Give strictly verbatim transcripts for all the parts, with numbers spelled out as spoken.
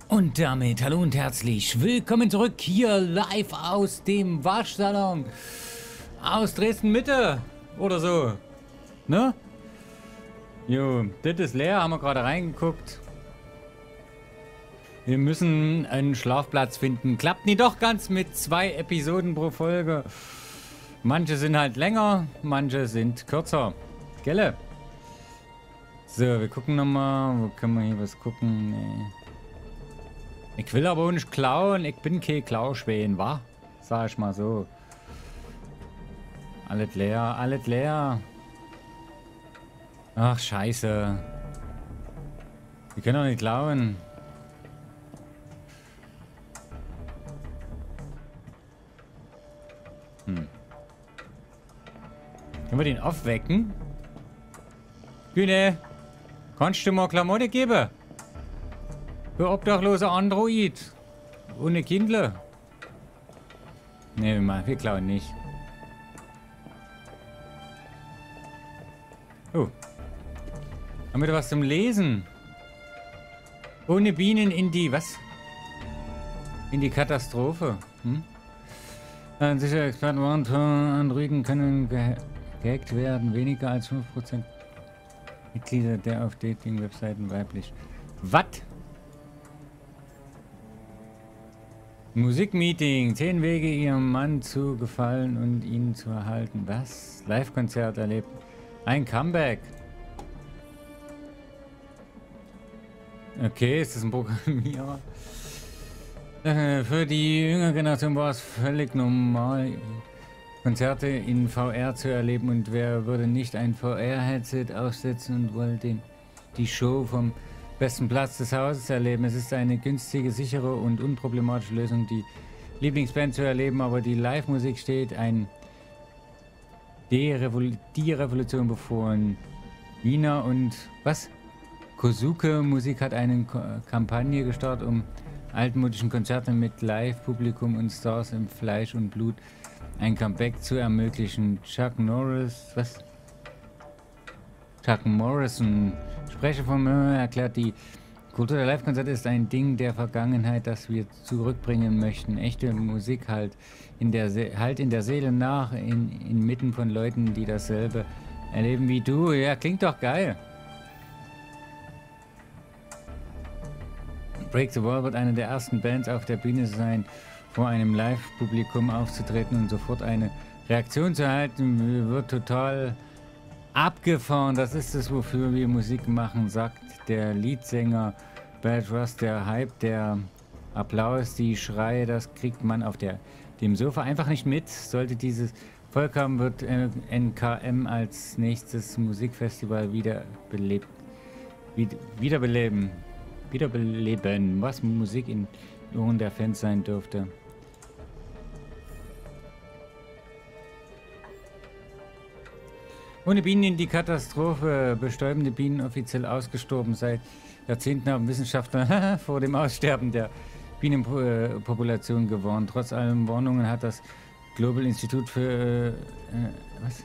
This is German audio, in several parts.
Und damit hallo und herzlich willkommen zurück hier live aus dem Waschsalon aus Dresden-Mitte oder so, ne? Jo, das ist leer, haben wir gerade reingeguckt. Wir müssen einen Schlafplatz finden. Klappt nie doch ganz mit zwei Episoden pro Folge. Manche sind halt länger, manche sind kürzer. Gelle? So, wir gucken nochmal. Wo können wir hier was gucken? Nee. Ich will aber auch nicht klauen. Ich bin kein Klauschwein, wa? Sag ich mal so. Alles leer, alles leer. Ach, scheiße. Wir können doch nicht klauen. Hm. Können wir den aufwecken? Güne, kannst du mal Klamotte geben? Für obdachlose Android. Ohne Kindle. Ne, wir klauen nicht. Oh. Haben wir da was zum Lesen? Ohne Bienen in die... Was? In die Katastrophe. Hm? Ein sicherer Experten warnt, Androiden können ge gehackt werden. Weniger als fünf Prozent Mitglieder der auf Dating-Webseiten weiblich. Was? Musikmeeting. Zehn Wege, ihrem Mann zu gefallen und ihn zu erhalten. Was? Live-Konzert erlebt. Ein Comeback. Okay, ist das ein Programmierer? Äh, für die jüngere Generation war es völlig normal, Konzerte in V R zu erleben. Und wer würde nicht ein V R-Headset aufsetzen und wollte den, die Show vom besten Platz des Hauses erleben? Es ist eine günstige, sichere und unproblematische Lösung, die Lieblingsband zu erleben, aber die Live-Musik steht ein die, Revol die Revolution bevor. Nina und was? Kosuke Musik hat eine Ko Kampagne gestartet, um altmodischen Konzerte mit Live-Publikum und Stars im Fleisch und Blut ein Comeback zu ermöglichen. Chuck Norris, was? Chuck Morrison, Sprecher von Mörder, erklärt, die Kultur der Live-Konzerte ist ein Ding der Vergangenheit, das wir zurückbringen möchten. Echte Musik halt in der, Se halt in der Seele nach, in, inmitten von Leuten, die dasselbe erleben wie du. Ja, klingt doch geil. Break the Wall wird eine der ersten Bands auf der Bühne sein, vor einem Live-Publikum aufzutreten und sofort eine Reaktion zu erhalten. Wird total abgefahren. Das ist es, wofür wir Musik machen, sagt der Leadsänger Bad Rust. Der Hype, der Applaus, die Schreie, das kriegt man auf der, dem Sofa einfach nicht mit. Sollte dieses Volk haben, wird äh, N K M als nächstes Musikfestival wiederbelebt. Wieder, wiederbeleben. Wiederbeleben, was Musik in Ohren der Fans sein dürfte. Ohne Bienen in die Katastrophe. Bestäubende Bienen offiziell ausgestorben. Seit Jahrzehnten haben Wissenschaftler vor dem Aussterben der Bienenpopulation gewarnt. Trotz allen Warnungen hat das Global Institute für äh, was?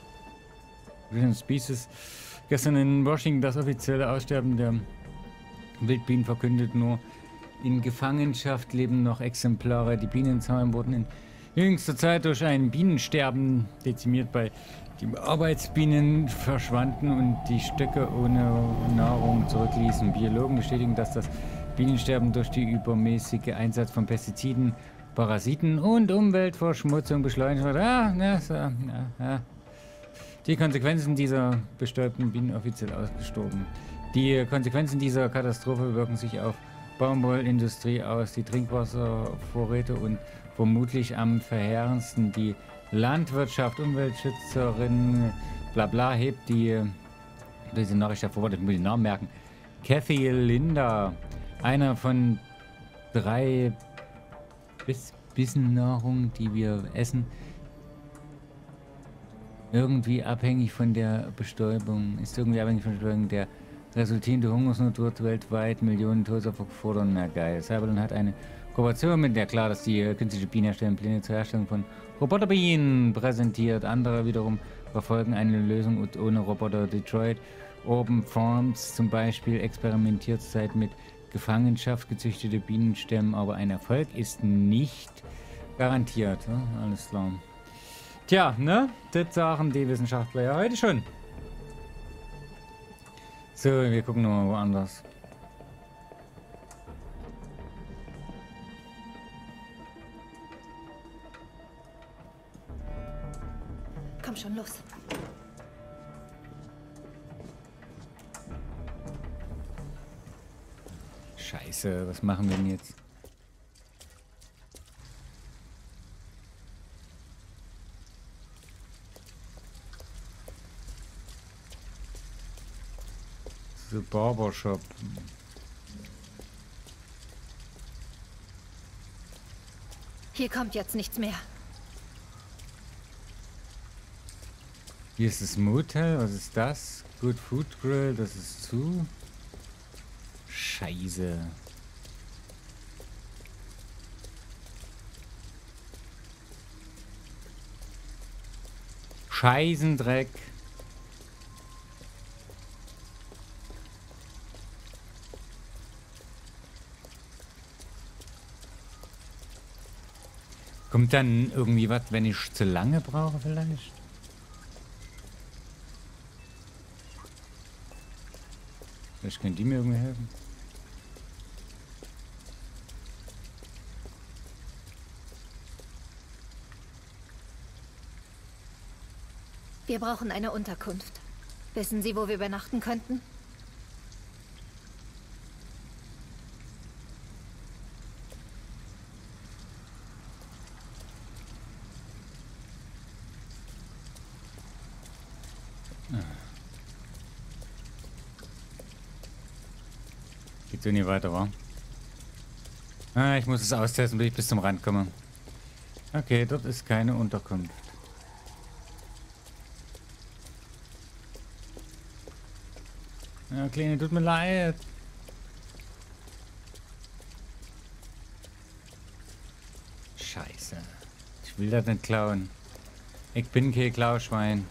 Species gestern in Washington das offizielle Aussterben der Wildbienen verkündet. Nur in Gefangenschaft leben noch Exemplare. Die Bienenzahlen wurden in jüngster Zeit durch ein Bienensterben dezimiert, bei dem Arbeitsbienen verschwanden und die Stöcke ohne Nahrung zurückließen. Biologen bestätigen, dass das Bienensterben durch die übermäßige Einsatz von Pestiziden, Parasiten und Umweltverschmutzung beschleunigt wird. Ah, ja, so, ja, ja. Die Konsequenzen dieser bestäubten Bienen offiziell ausgestorben. Die Konsequenzen dieser Katastrophe wirken sich auf Baumwollindustrie aus, die Trinkwasservorräte und vermutlich am verheerendsten die Landwirtschaft. Umweltschützerin bla bla hebt die diese Nachricht hervor, ich muss den Namen merken. Kathy Linda, einer von drei Bis Bissennahrung, die wir essen, irgendwie abhängig von der Bestäubung, ist irgendwie abhängig von der Bestäubung. Der resultierende Hungersnot wird weltweit Millionen Todesopfer fordern. Na geil. Cyberlin hat eine Kooperation mit der klar, dass die äh, künstliche Bienen erstellen, Pläne zur Herstellung von Roboterbienen präsentiert. Andere wiederum verfolgen eine Lösung ohne Roboter. Detroit Open Farms zum Beispiel experimentiert zurzeit mit Gefangenschaft gezüchtete Bienen sterben, aber ein Erfolg ist nicht garantiert. Ja? Alles klar. Tja, ne? Das sagen die Wissenschaftler ja heute schon. So, wir gucken nochmal woanders. Komm schon, los. Scheiße, was machen wir denn jetzt? The Barbershop. Hier kommt jetzt nichts mehr. Hier ist das Motel, was ist das? Good Food Grill, das ist zu. Scheiße. Scheißendreck. Kommt dann irgendwie was, wenn ich zu lange brauche vielleicht? Vielleicht können die mir irgendwie helfen. Wir brauchen eine Unterkunft. Wissen Sie, wo wir übernachten könnten? Geht so nie weiter, wa? Ah, ich muss es austesten, bis ich bis zum Rand komme. Okay, dort ist keine Unterkunft. Ja, Kleine, tut mir leid. Scheiße. Ich will das nicht klauen. Ich bin kein Klauschwein.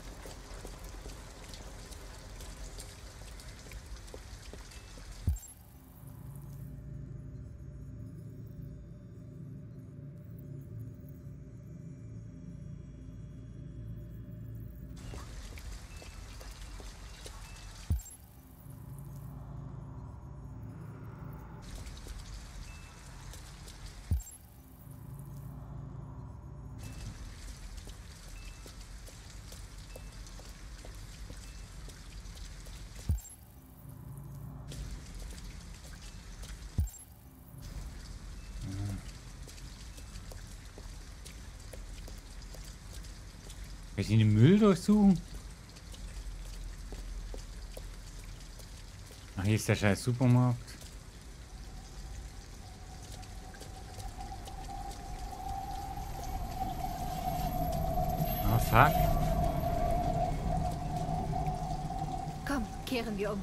Kann ich den Müll durchsuchen? Ach, hier ist der scheiß Supermarkt. Oh, fuck. Komm, kehren wir um.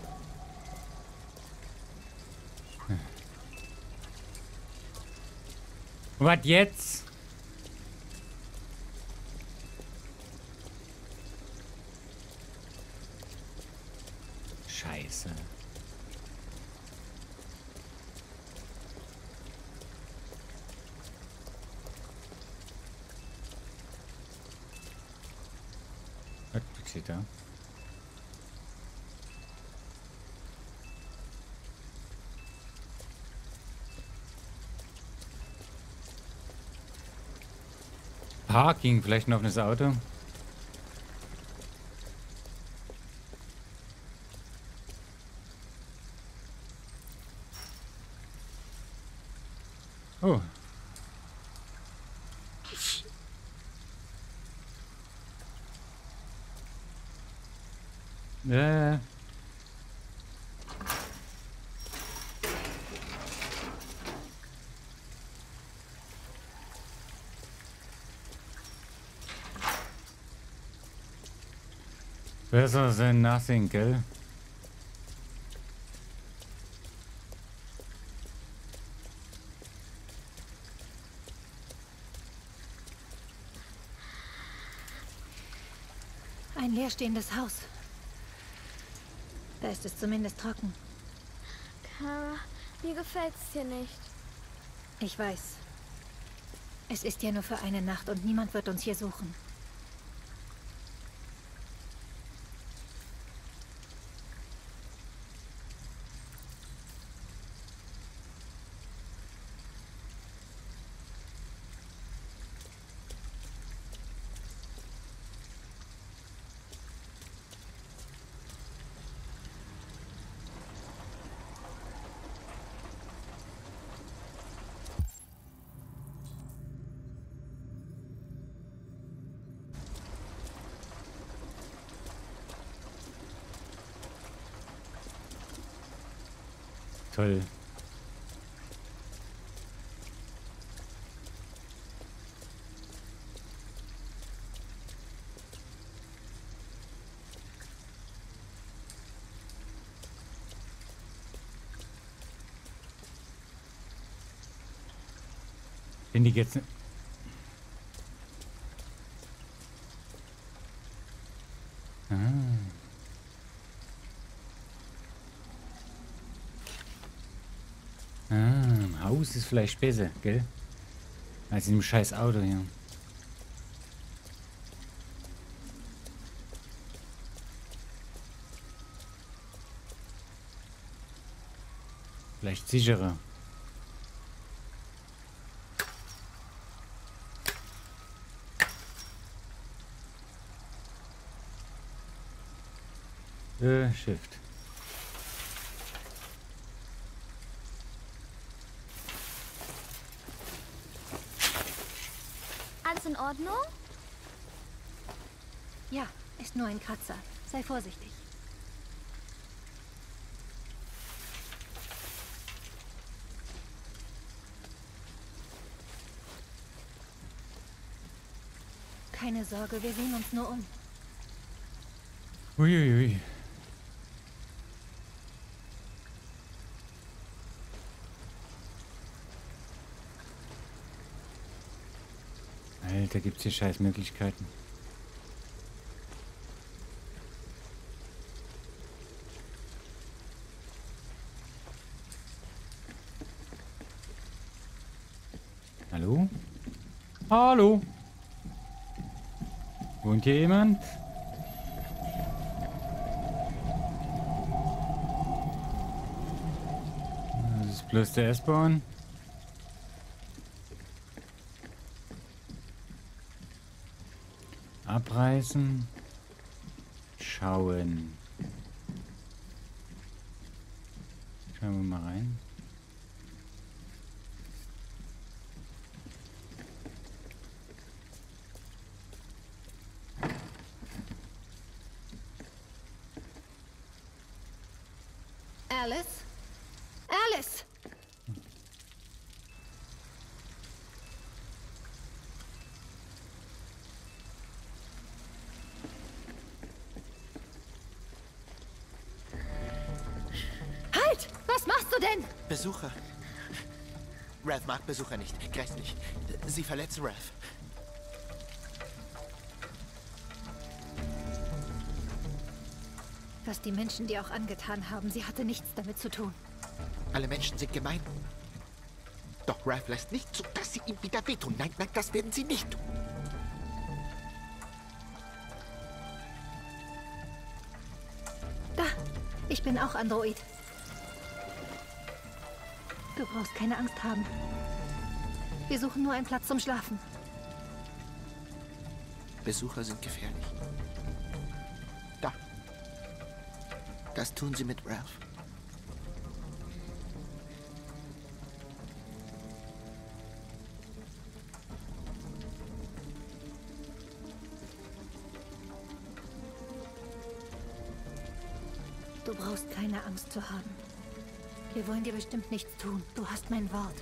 Was jetzt? Scheiße. Was steht da? Parking, vielleicht noch das Auto. Oh. Äh. Besser than nothing, gell? Ein leerstehendes Haus. Da ist es zumindest trocken. Kara, Mir gefällt's hier nicht. Ich weiß. Es ist ja nur für eine Nacht und niemand wird uns hier suchen. Toll. Bin ich jetzt... Ah. Ah, im Haus ist vielleicht besser, gell? Als in dem scheiß Auto hier. Vielleicht sicherer. Äh, Shift. Alles in Ordnung? Ja, ist nur ein Kratzer. Sei vorsichtig. Keine Sorge, wir sehen uns nur um. Uiuiui. Alter, gibt's hier scheiß Möglichkeiten. Hallo? Hallo? Wohnt hier jemand? Das ist bloß der S-Bahn. Abreißen. Schauen. Schauen wir mal rein. Alice? Alice! Halt! Was machst du denn? Besucher. Ralph mag Besucher nicht. Grässlich. Sie verletzen Ralph. Was die Menschen dir auch angetan haben, sie hatte nichts damit zu tun. Alle Menschen sind gemein. Doch Ralph lässt nicht zu, dass sie ihm wieder wehtun. Nein, nein, das werden sie nicht tun. Da! Ich bin auch Android. Du brauchst keine Angst haben. Wir suchen nur einen Platz zum Schlafen. Besucher sind gefährlich. Da. Das tun sie mit Ralph. Du brauchst keine Angst zu haben. Wir wollen dir bestimmt nichts tun. Du hast mein Wort.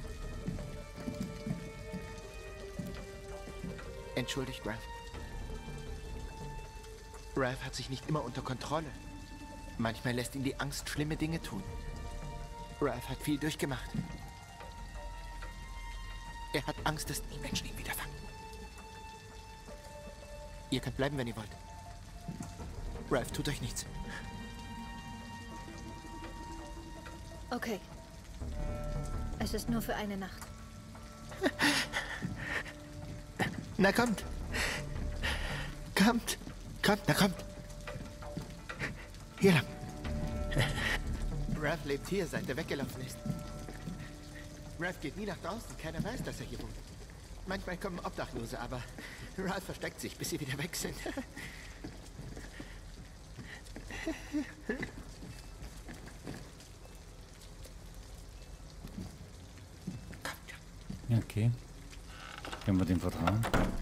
Entschuldigt Ralph. Ralph hat sich nicht immer unter Kontrolle. Manchmal lässt ihn die Angst schlimme Dinge tun. Ralph hat viel durchgemacht. Er hat Angst, dass die Menschen ihn wieder fangen. Ihr könnt bleiben, wenn ihr wollt. Ralph tut euch nichts. Okay. Es ist nur für eine Nacht. Na kommt. Kommt. Kommt, na kommt. Hier lang. Ralph lebt hier, seit er weggelaufen ist. Ralph geht nie nach draußen. Keiner weiß, dass er hier wohnt. Manchmal kommen Obdachlose, aber Ralph versteckt sich, bis sie wieder weg sind. Ja, okay. Können wir dem vertrauen?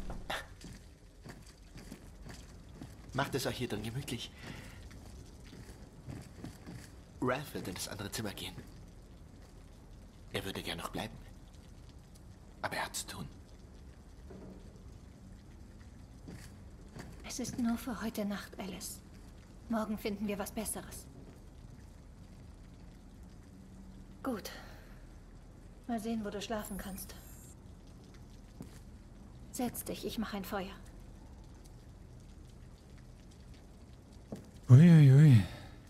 Macht es euch hier drin gemütlich. Ralph wird in das andere Zimmer gehen. Er würde gern noch bleiben. Aber er hat zu tun. Es ist nur für heute Nacht, Alice. Morgen finden wir was Besseres. Gut. Mal sehen, wo du schlafen kannst. Setz dich, ich mache ein Feuer. Uiuiui. Ui.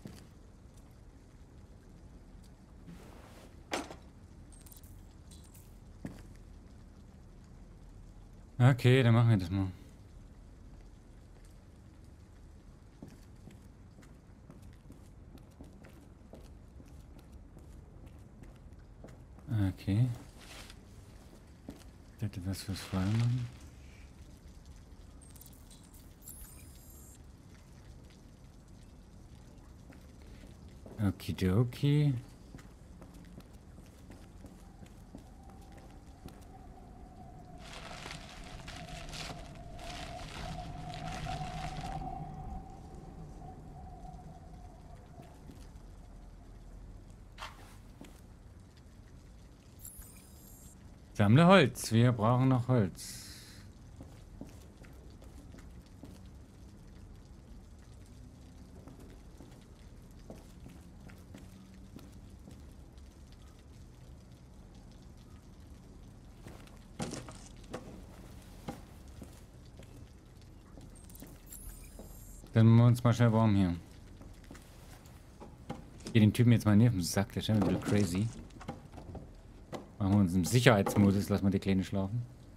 Okay, dann machen wir das mal. Okay. Ich hätte was fürs Feuer machen. Okidoki. Sammle Holz. Wir brauchen noch Holz. Dann machen wir uns mal schnell warm hier. Hier den Typen jetzt mal neben den Sack, der ist schon ein bisschen crazy. Machen wir uns im Sicherheitsmodus, lassen wir die Kleine schlafen.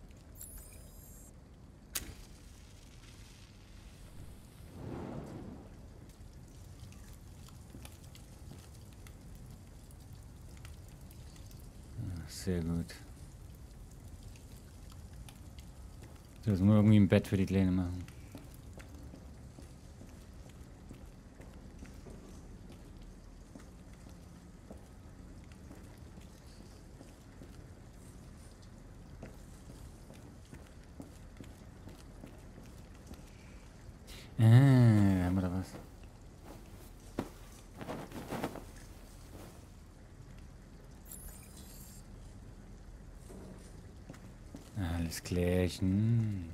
Sehr gut. So, jetzt müssen wir irgendwie ein Bett für die Kleine machen. Ah, haben wir da was? Alles klärchen.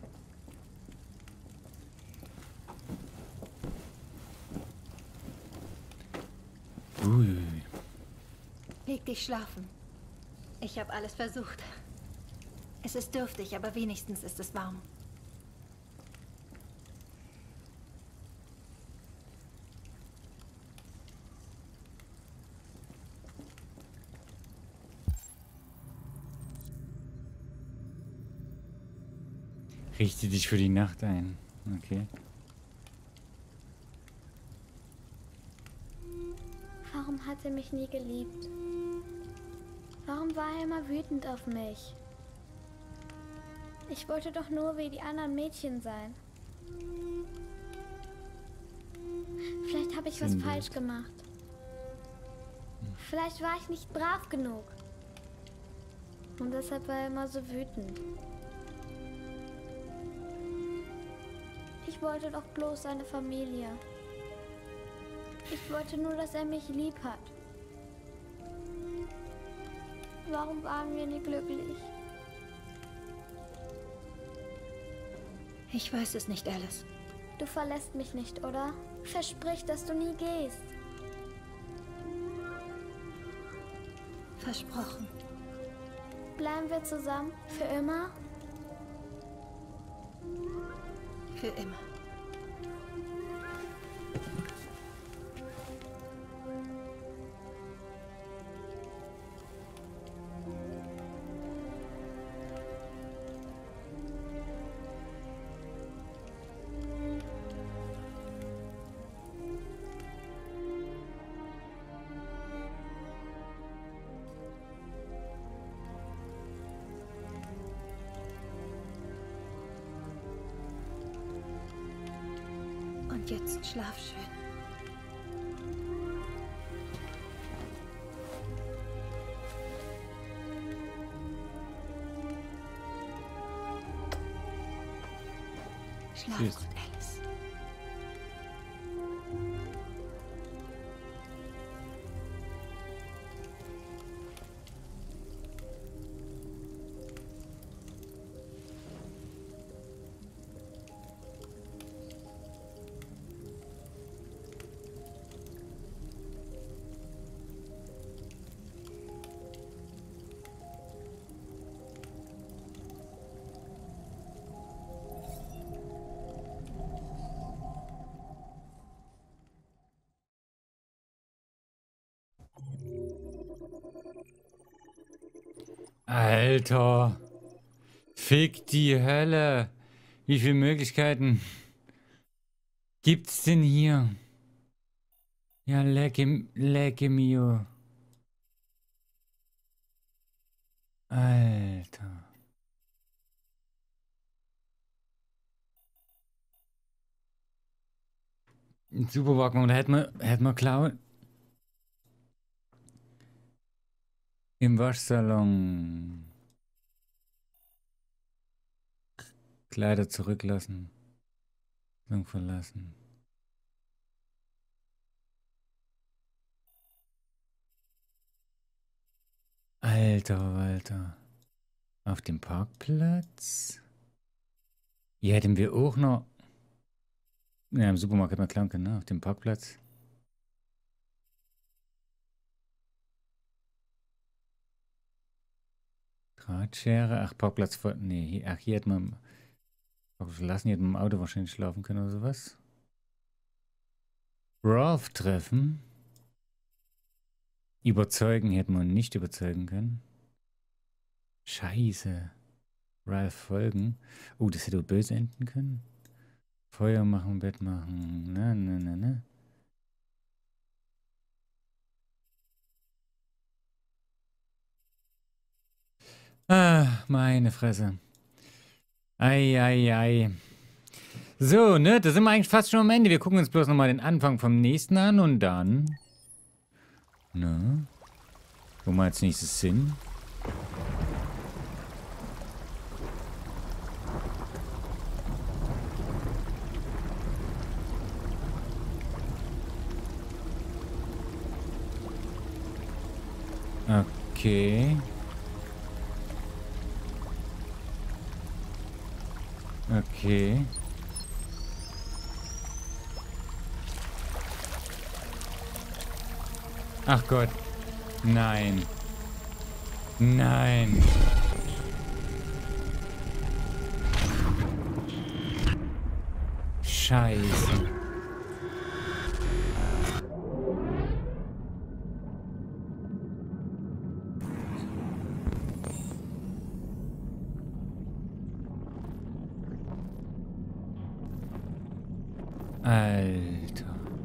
Ui. Leg dich schlafen. Ich habe alles versucht. Es ist dürftig, aber wenigstens ist es warm. Richte dich für die Nacht ein. Okay. Warum hat er mich nie geliebt? Warum war er immer wütend auf mich? Ich wollte doch nur wie die anderen Mädchen sein. Vielleicht habe ich was Sinnbild. falsch gemacht. Vielleicht war ich nicht brav genug. Und deshalb war er immer so wütend. Ich wollte doch bloß eine Familie. Ich wollte nur, dass er mich lieb hat. Warum waren wir nie glücklich? Ich weiß es nicht, Alice. Du verlässt mich nicht, oder? Versprich, dass du nie gehst. Versprochen. Bleiben wir zusammen? Für immer? Für immer. Und jetzt schlaf schön. Schlaf Tschüss. gut, Alice. Alter. Fick die Hölle. Wie viele Möglichkeiten gibt's denn hier? Ja, lecke, lecke mio. Alter. Ein Supermarkt, da hätten wir, hätten wir klauen. Im Waschsalon. Kleider zurücklassen. Saison verlassen. Alter, Alter. Auf dem Parkplatz? Hier hätten wir auch noch... Ja, im Supermarkt hätten wir klauen können, ne? Auf dem Parkplatz. Drahtschere, ach, Parkplatz vor. Nee, hier, ach, hier hätte man. Verlassen, hier hätte man im Auto wahrscheinlich schlafen können oder sowas. Ralph treffen. Überzeugen hätte man nicht überzeugen können. Scheiße. Ralph folgen. Oh, das hätte böse enden können. Feuer machen, Bett machen. Ne, ne, ne, ne. Ah, meine Fresse. Ei, ei, ei. So, ne, da sind wir eigentlich fast schon am Ende. Wir gucken uns bloß nochmal den Anfang vom nächsten an und dann... Ne? Wo wir als nächstes sind. Okay. Okay. Ach Gott. Nein. Nein. Scheiße. Alter.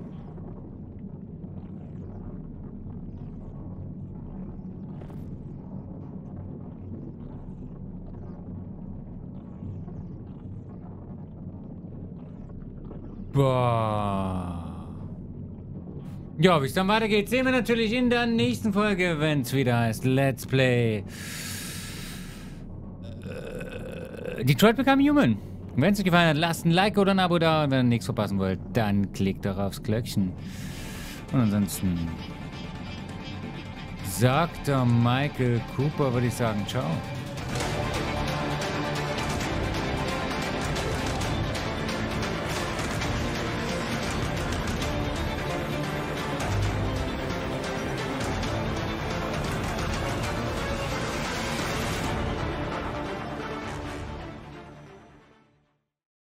Boah. Ja, wie es dann weitergeht, sehen wir natürlich in der nächsten Folge, wenn es wieder heißt Let's Play äh, Detroit Become Human. Wenn es euch gefallen hat, lasst ein Like oder ein Abo da. Und wenn ihr nichts verpassen wollt, dann klickt doch aufs Glöckchen. Und ansonsten sagt der Michael Cooper, würde ich sagen, ciao.